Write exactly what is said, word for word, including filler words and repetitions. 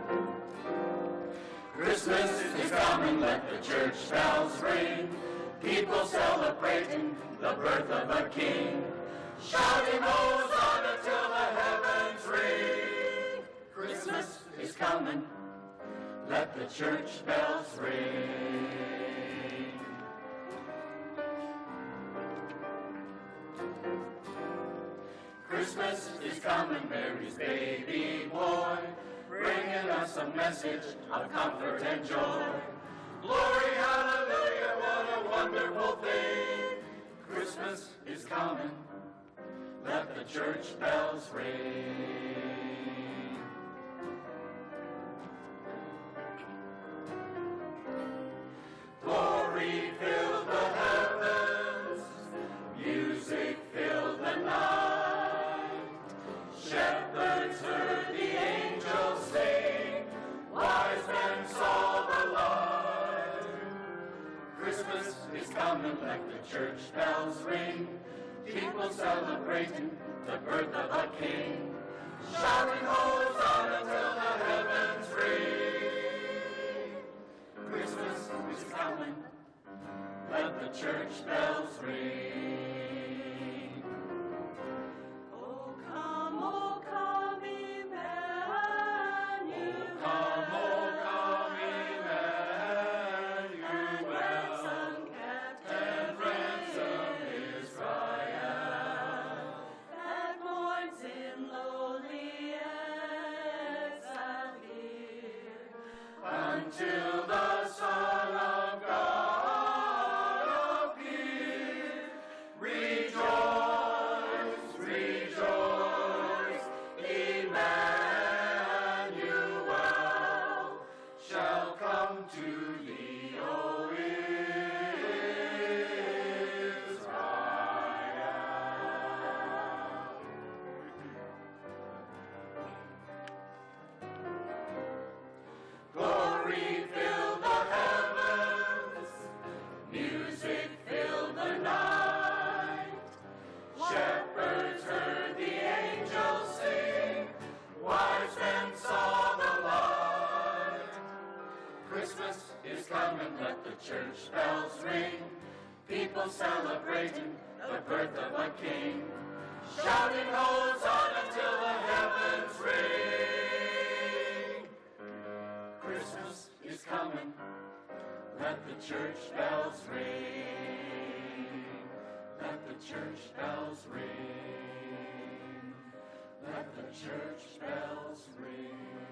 Christmas is coming, let the church bells ring. People celebrating the birth of a king. Shouting Hosanna till the heavens ring. Christmas is coming, let the church bells ring. Christmas is coming, Mary's baby boy, bringing us a message of comfort and joy. Glory, hallelujah, what a wonderful thing. Christmas is coming, let the church bells ring. Glory filled the heavens, music filled the night. Shepherds heard the angels sing, wise men saw the light. Christmas is coming, let the church bells ring. People celebrating the birth of a king. Shouting Hosanna till the heavens ring. Christmas is coming, let the church bells ring. Oh come, oh come, Emmanuel. Oh come, oh come, Emmanuel. Ransom captive And ransom Israel. that mourns in lowly exile here. Until the Son of God appear. Rejoice, rejoice, Emmanuel shall come to thee, O Israel. Glory fill the heavens, music filled the night. Shepherds heard the angels sing, wise men saw the light. Christmas is coming, let the church bells ring. People celebrating the birth of a king. Shouting Hosanna till the heavens ring. Christmas is coming, let the church bells ring. Let the church bells ring. Let the church bells ring.